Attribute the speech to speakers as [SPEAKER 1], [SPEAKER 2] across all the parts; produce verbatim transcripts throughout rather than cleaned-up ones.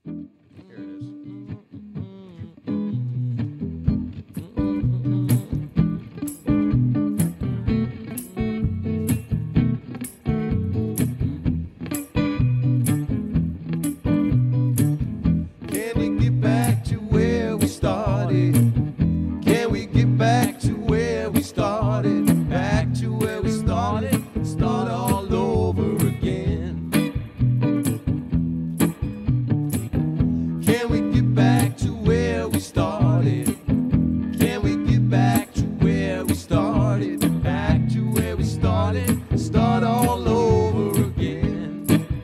[SPEAKER 1] Here it is.
[SPEAKER 2] Can we get back to where we started? Can we get back to where we started? Back to where we started, start all over again. Can we get back to where we started? Can we get back to where we started? Back to where we started, start all over again.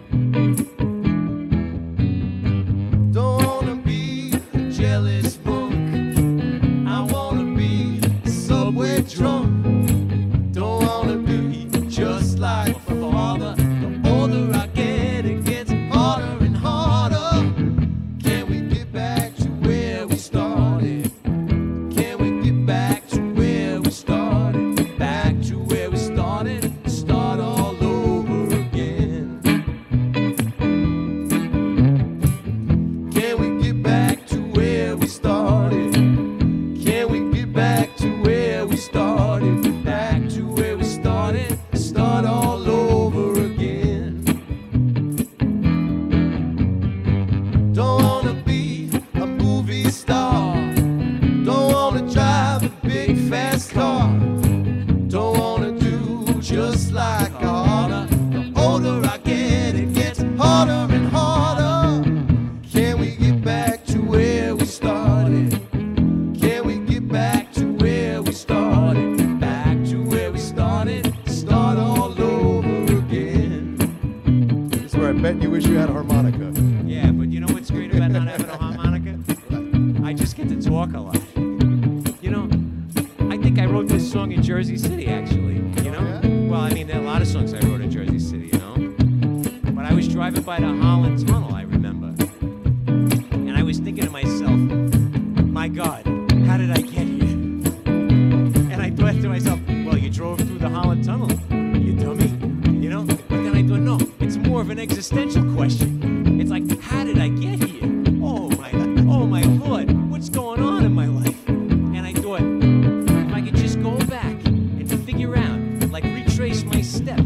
[SPEAKER 2] Don't wanna be a jealous punk. I wanna be a subway drunk. Don't wanna be just like my father. The older I get, it gets harder and harder. Can we get back to where we started? Can we get back to where we started? Back to where we started, start all over again. Can we get back to where we started? Can we get back to where we started? Back to where we started, start all over again. Don't wanna be a movie star. Don't wanna drive a big fast car. Don't wanna do just like harder. The older I get, it gets harder and harder. Can we get back to where we started? Can we get back to where we started? Back to where we started, start all over again.
[SPEAKER 1] This is where I bet you wish you had a harmonica.
[SPEAKER 3] Yeah, but you know what's great about not having a harmonica? I just get to talk a lot. You know, I think I wrote this song in Jersey City, actually. You know?
[SPEAKER 1] Oh, yeah?
[SPEAKER 3] Well, I mean, there are a lot of songs I wrote in Jersey City, you know? But I was driving by the Holland Tunnel, I remember. And I was thinking to myself, my God, how did I get here? And I thought to myself, well, you drove through the Holland Tunnel, you dummy. You know? But then I thought, no, it's more of an existential question. It's like, how did I get here? Oh my, oh my Lord, what's going on in my life? And I thought, if I could just go back and figure out, like retrace my steps,